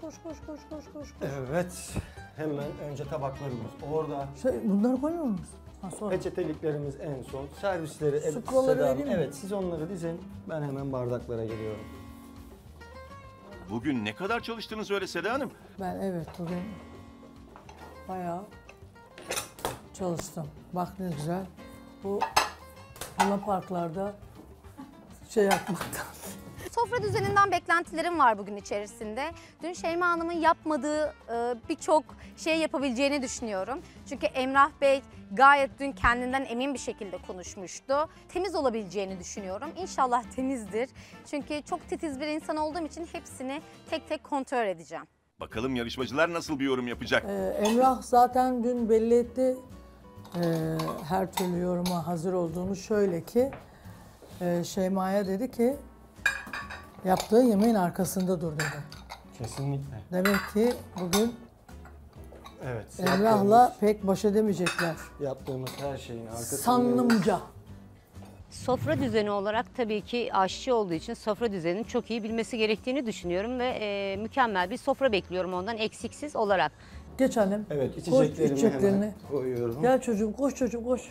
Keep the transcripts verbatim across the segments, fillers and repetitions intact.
koş koş koş koş koş. koş. Evet. Hemen önce tabaklarımız orada. Şey, bunları koymuyor musunuz? Ha, sonra. Peçeteliklerimiz en son. Servisleri evet, Suklaları Seda Hanım. vereyim mi? Evet, siz onları dizin. Ben hemen bardaklara geliyorum. Bugün ne kadar çalıştınız öyle Seda Hanım? Ben evet bugün bayağı çalıştım. Bak ne güzel. Bu ana parklarda şey yapmaktan. Sofra düzeninden beklentilerim var bugün içerisinde. Dün Şeyma Hanım'ın yapmadığı e, birçok şey yapabileceğini düşünüyorum. Çünkü Emrah Bey gayet dün kendinden emin bir şekilde konuşmuştu. Temiz olabileceğini düşünüyorum. İnşallah temizdir. Çünkü çok titiz bir insan olduğum için hepsini tek tek kontrol edeceğim. Bakalım yarışmacılar nasıl bir yorum yapacak? Ee, Emrah zaten dün belli etti ee, her türlü yoruma hazır olduğunu. Şöyle ki e, Şeyma'ya dedi ki yaptığı yemeğin arkasında dur dedi. Kesinlikle. Demek ki bugün Evet. Emrah'la yaptığımız- pek baş edemeyecekler. Yaptığımız her şeyin arkasındayız. Sanlımca. Sofra düzeni olarak tabii ki aşçı olduğu için sofra düzenini çok iyi bilmesi gerektiğini düşünüyorum ve e, mükemmel bir sofra bekliyorum ondan eksiksiz olarak. Geç annem. Evet, Koş içeceklerimi içeceklerini. hemen koyuyorum. Gel çocuğum, koş çocuğum, koş.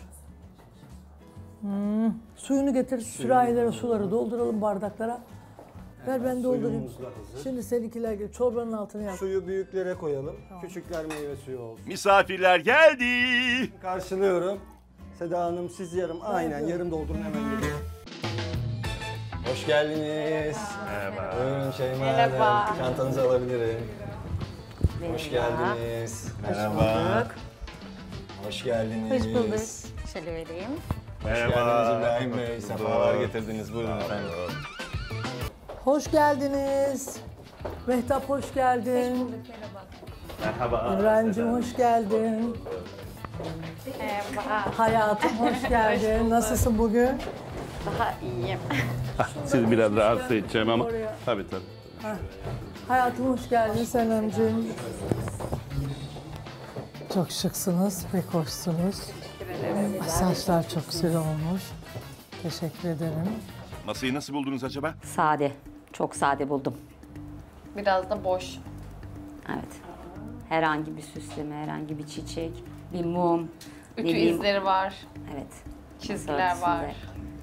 Hmm. Suyunu getir, sürahilere suları dolduralım bardaklara. Ver ben doldurayım. Suyumuz da hazır. Şimdi seninkiler gibi çorbanın altını yap. Suyu büyüklere koyalım. Küçükler meyve suyu olsun. Misafirler geldi. Karşılıyorum. Seda Hanım siz yarım, aynen Evet. yarım doldurun hemen geliyorum. Hoş geldiniz. Merhaba. Buyurun Şeyma Hanım. Çantanızı alabilirim. Hoş geldiniz. Merhaba. Hoş geldiniz. Hoş bulduk. Şöyle vereyim. Hoş geldiniz İbrahim Bey. Sefalar getirdiniz. Buyurun efendim. Hoş geldiniz. Mehtap hoş geldin. Merhaba. İbrahim'cim hoş geldin. Merhaba. Hayatım hoş geldin. Nasılsın bugün? Daha iyiyim. Sizi biraz rahatsız edeceğim ama Oraya. tabii tabii. Hayatım hoş geldin Senemciğim. Çok şıksınız, pek hoşsunuz. Saçlar çok güzel olmuş. Teşekkür ederim. Masayı nasıl buldunuz acaba? Sade, çok sade buldum. Biraz da boş. Evet. Herhangi bir süsleme, herhangi bir çiçek, bir mum, Ütü ne bileyim. izleri var, Evet. çizgiler Masa var. örtüsünde.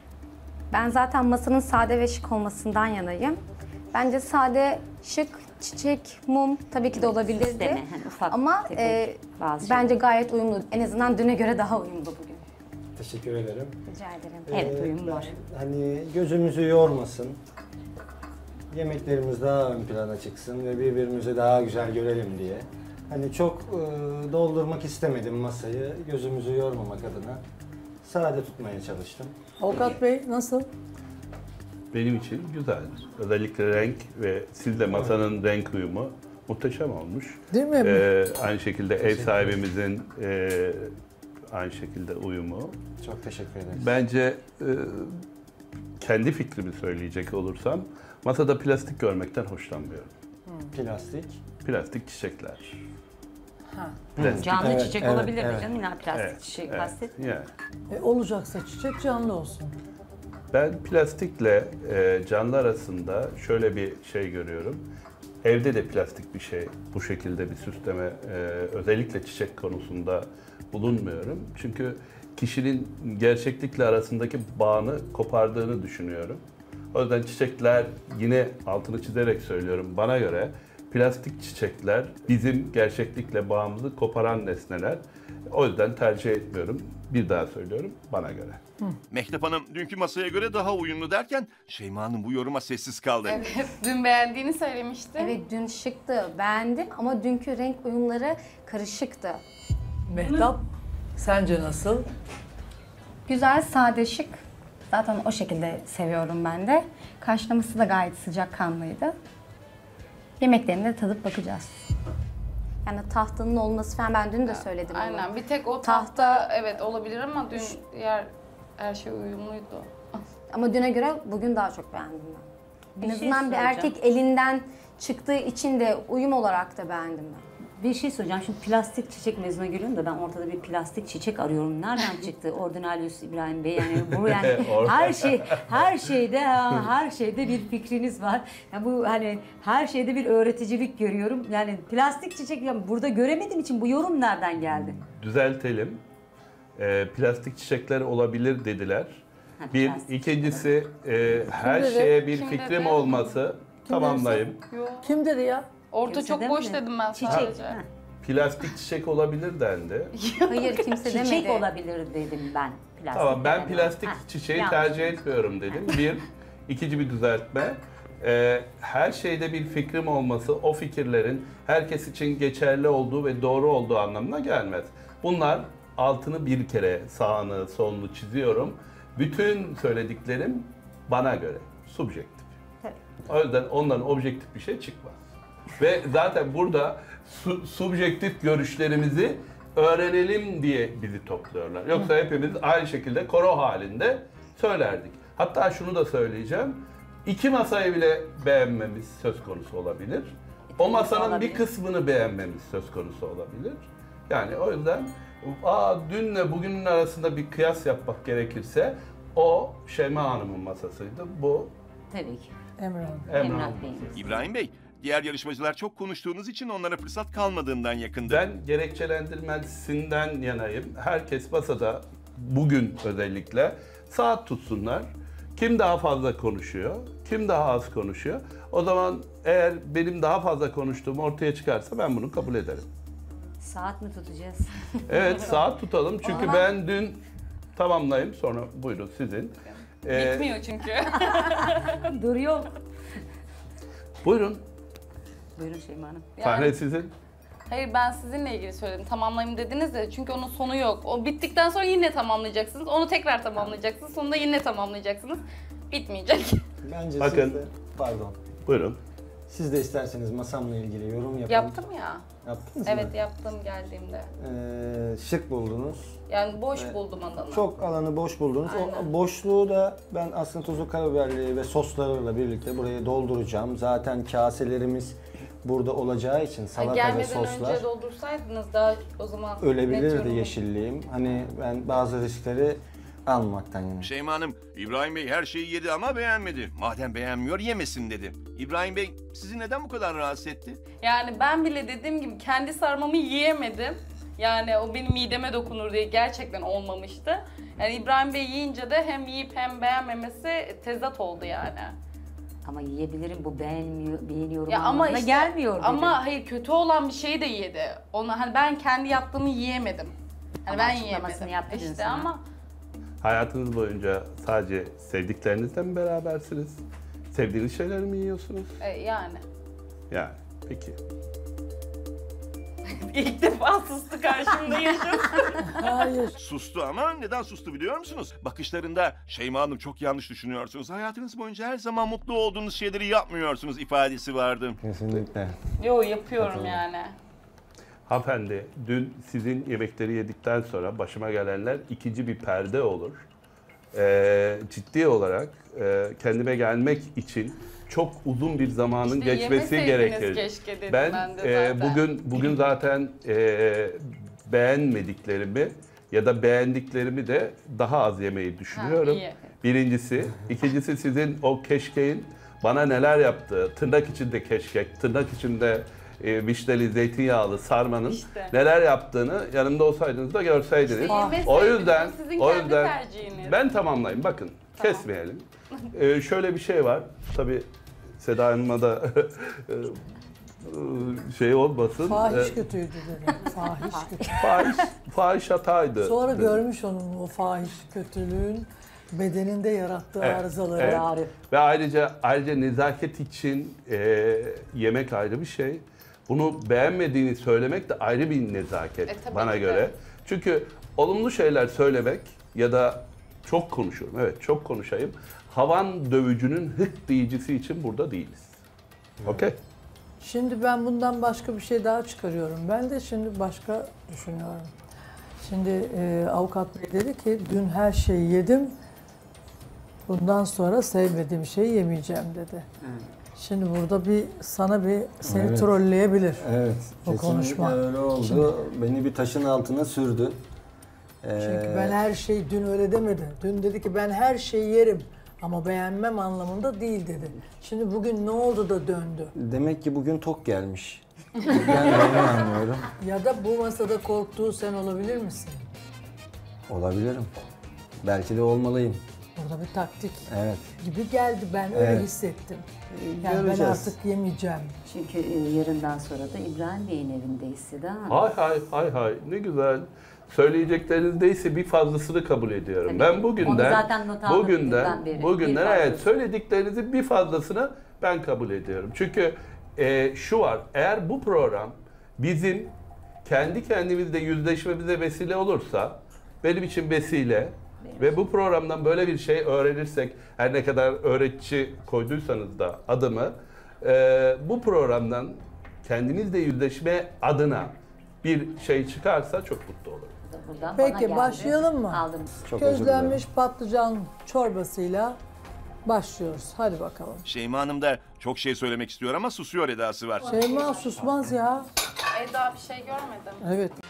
Ben zaten masanın sade ve şık olmasından yanayım. Bence sade, şık, çiçek, mum tabii ki de olabilirdi. Süsleme, hani ufak Ama tefek e, bazı bence şeyler. gayet uyumlu. En azından düne göre daha uyumlu bugün. Teşekkür ederim. Rica ederim. Evet, Ee, uyum ben var. Hani gözümüzü yormasın. Yemeklerimiz daha ön plana çıksın ve birbirimizi daha güzel görelim diye. Hani çok e, doldurmak istemedim masayı, gözümüzü yormamak adına. Sade tutmaya çalıştım. Avukat Bey nasıl? Benim için güzel. Özellikle renk ve sizle masanın renk uyumu muhteşem olmuş. Değil mi? Ee, aynı şekilde ev sahibimizin e, aynı şekilde uyumu. Çok teşekkür ederiz. Bence e, kendi fikrimi söyleyecek olursam masada plastik görmekten hoşlanmıyorum. Plastik. Plastik çiçekler. Ha. Plastik. Canlı Evet, çiçek evet, olabilir mi evet. canım? İlla plastik Evet, çiçek evet. kastetmiyor. Yani. E, olacaksa çiçek canlı olsun. Ben plastikle e, canlı arasında şöyle bir şey görüyorum. Evde de plastik bir şey, bu şekilde bir süsleme, e, özellikle çiçek konusunda bulunmuyorum. Çünkü kişinin gerçeklikle arasındaki bağını kopardığını düşünüyorum. O yüzden çiçekler, yine altını çizerek söylüyorum, bana göre plastik çiçekler bizim gerçeklikle bağımızı koparan nesneler. O yüzden tercih etmiyorum. Bir daha söylüyorum, bana göre. Mehtap Hanım dünkü masaya göre daha uyumlu derken Şeyma Hanım bu yoruma sessiz kaldı. Evet, dün beğendiğini söylemişti. Evet dün şıktı, beğendim ama dünkü renk uyumları karışıktı. Mehtap, sence nasıl? Güzel, sade, şık. Zaten o şekilde seviyorum ben de. Karşılaması da gayet sıcakkanlıydı. Yemeklerini de tadıp bakacağız. Yani tahtanın olması falan ben dün de söyledim ama. Aynen, bir tek o Tahta- tahta evet olabilir ama dün diğer her şey uyumluydu. Ama düne göre bugün daha çok beğendim ben. En Bir şey azından bir soracağım. erkek elinden çıktığı için de uyum olarak da beğendim ben. Bir şey soracağım. Şimdi plastik çiçek mezuna geliyorum da ben ortada bir plastik çiçek arıyorum. Nereden çıktı Ordinalius İbrahim Bey? Yani bu yani her şey her şeyde her şeyde bir fikriniz var. Yani bu hani her şeyde bir öğreticilik görüyorum. Yani plastik çiçek yani burada göremediğim için bu yorum nereden geldi? Düzeltelim. Ee, plastik çiçekler olabilir dediler. Ha, Bir, plastik. ikincisi e, her dedi? şeye bir Kim fikrim dedi? olması, tamamlayayım. Yok. Kim dedi ya? Orta Kimse çok boş demedi. dedim ben Çiçek. sadece. Ha. Plastik çiçek olabilir dendi. Hayır kimse demedi. Çiçek olabilir dedim ben. Plastik Tamam, ben demedim. plastik Ha, çiçeği yanlış. tercih etmiyorum dedim. Bir, ikinci bir düzeltme. Ee, her şeyde bir fikrim olması, o fikirlerin herkes için geçerli olduğu ve doğru olduğu anlamına gelmez. Bunlar altını bir kere sağını, solunu çiziyorum. Bütün söylediklerim bana göre subjektif. Tabii. O yüzden ondan objektif bir şey çıkmaz. Ve zaten burada su, subjektif görüşlerimizi öğrenelim diye bizi topluyorlar. Yoksa hepimiz aynı şekilde koro halinde söylerdik. Hatta şunu da söyleyeceğim. İki masayı bile beğenmemiz söz konusu olabilir. O masanın olabilir. bir kısmını beğenmemiz söz konusu olabilir. Yani o yüzden aa, dünle bugünün arasında bir kıyas yapmak gerekirse o Şeyma Hanım'ın masasıydı. Bu Tabii ki. Emre Hanım. Emrah Emrah Hanım'ın Bey'in. masası. İbrahim Bey, diğer yarışmacılar çok konuştuğunuz için onlara fırsat kalmadığından yakındı. Ben gerekçelendirmesinden yanayım. Herkes masada bugün özellikle saat tutsunlar. Kim daha fazla konuşuyor, kim daha az konuşuyor. O zaman eğer benim daha fazla konuştuğum ortaya çıkarsa ben bunu kabul ederim. Saat mi tutacağız? Evet, saat tutalım çünkü zaman- ben dün tamamlayayım sonra buyurun sizin. Ee, Bitmiyor çünkü. Duruyor. buyurun, Buyurun Şeyma Hanım. sahne Yani- sizin. Hayır ben sizinle ilgili söyledim. Tamamlayayım dediniz de çünkü onun sonu yok. O bittikten sonra yine tamamlayacaksınız. Onu tekrar tamamlayacaksınız. Sonunda yine tamamlayacaksınız. Bitmeyecek. Bence Bakın. siz de, pardon, Buyurun. siz de isterseniz masamla ilgili yorum yapın. Yaptım ya. Yaptınız mı? Evet yaptım geldiğimde. Ee, şık buldunuz. Yani boş Evet. buldum alanı. Çok alanı boş buldunuz. O Aynen. boşluğu da ben aslında tuzlu karabiberli ve soslarıyla birlikte buraya dolduracağım. Zaten kaselerimiz burada olacağı için Ha, salata ve gelmeden soslar önce doldursaydınız daha o zaman net ölebilirdi yorum- yeşilliğim. Hani ben bazı riskleri almaktan yanayım. Şeyma Hanım, İbrahim Bey her şeyi yedi ama beğenmedi. Madem beğenmiyor yemesin dedi. İbrahim Bey sizi neden bu kadar rahatsız etti? Yani ben bile dediğim gibi kendi sarmamı yiyemedim. Yani o benim mideme dokunur diye gerçekten olmamıştı. Yani İbrahim Bey yiyince de hem yiyip hem beğenmemesi tezat oldu yani. Ama yiyebilirim bu beğenmiyor, beğeniyorum Ya ama anlamına işte gelmiyor dedi. ama hayır kötü olan bir şeyi de yedi. Onu hani ben kendi yaptığımı yiyemedim. Hani Ama ben açıklamasını yiyemedim. yaptı dün İşte sana. ama Hayatınız boyunca sadece sevdiklerinizle mi berabersiniz? Sevdiğiniz şeyleri mi yiyorsunuz? e, yani Yani peki. ilk defa sustu karşımda yaşım. Hayır. Sustu ama neden sustu biliyor musunuz? Bakışlarında Şeyma Hanım çok yanlış düşünüyorsunuz. Hayatınız boyunca her zaman mutlu olduğunuz şeyleri yapmıyorsunuz ifadesi vardı. Kesinlikle. Yo yapıyorum yani. Hanımefendi, dün sizin yemekleri yedikten sonra başıma gelenler ikinci bir perde olur. Ee, ciddi olarak e, kendime gelmek için çok uzun bir zamanın İşte geçmesi yemeseydiniz gerekir. keşke dedim Ben, ben de e, zaten. bugün bugün zaten e, beğenmediklerimi ya da beğendiklerimi de daha az yemeyi düşünüyorum. iyi. Birincisi, ikincisi sizin o keşkeğin bana neler yaptığı, tırnak içinde keşkek, tırnak içinde e, vişneli, zeytinyağlı sarmanın İşte. neler yaptığını yanımda olsaydınız da görseydiniz. İşte yemeseydiniz, o yüzden, bu sizin o kendi yüzden tercihiniz. ben tamamlayayım. Bakın, Tamam. kesmeyelim. Ee, şöyle bir şey var. Tabii Seda Hanım'a da şey olmasın. Fahiş Ee, kötüydü dedi. Fahiş kötü. fahiş, fahiş hataydı. Sonra dedi. görmüş onun o fahiş kötülüğün bedeninde yarattığı Evet, arızaları. evet. Ağrı. Ve ayrıca ayrıca nezaket için e, yemek ayrı bir şey. Bunu beğenmediğini söylemek de ayrı bir nezaket E, tabii bana ki de. göre. Çünkü olumlu şeyler söylemek ya da çok konuşuyorum. Evet, çok konuşayım. Havan dövücünün hık diyicisi için burada değiliz. Okey? Şimdi ben bundan başka bir şey daha çıkarıyorum. Ben de şimdi başka düşünüyorum. Şimdi e, avukat bey dedi ki dün her şeyi yedim. Bundan sonra sevmediğim şeyi yemeyeceğim dedi. Şimdi burada bir sana bir seni Evet. trolleyebilir. Evet, O kesinlikle konuşma. öyle oldu. Şimdi- Beni bir taşın altına sürdü. Ee, Çünkü ben her şeyi dün öyle demedi. Dün dedi ki ben her şeyi yerim ama beğenmem anlamında değil dedi. Şimdi bugün ne oldu da döndü? Demek ki bugün tok gelmiş. Ben onu anlıyorum. Ya da bu masada korktuğu sen olabilir misin? Olabilirim. Belki de olmalıyım. Burada bir taktik Evet. gibi geldi, ben öyle Evet. hissettim. Yani ben Göreceğiz. artık yemeyeceğim. Çünkü e, yarından sonra da İbrahim Bey'in evindeyiz Seda Hanım. Hay hay hay hay ne güzel. Söyleyeceklerinizdeyse bir fazlasını kabul ediyorum. Tabii ben ki. Onu bugünden zaten not aldım bugünden dünden beri. bugünden Bir evet fazlası. söylediklerinizin bir fazlasını ben kabul ediyorum. Çünkü e, şu var. Eğer bu program bizim kendi kendimizle yüzleşmemize vesile olursa benim için vesile ve bu programdan böyle bir şey öğrenirsek her ne kadar öğretici koyduysanız da adımı e, bu programdan kendinizle yüzleşme adına bir şey çıkarsa çok mutlu olurum. Buradan bana Peki geldi. başlayalım mı? Aldım. Çok özür dilerim. Közlenmiş patlıcan çorbasıyla başlıyoruz. Hadi bakalım. Şeyma Hanım da çok şey söylemek istiyor ama susuyor edası var. Şeyma susmaz ya. Eda bir şey görmedim. Evet.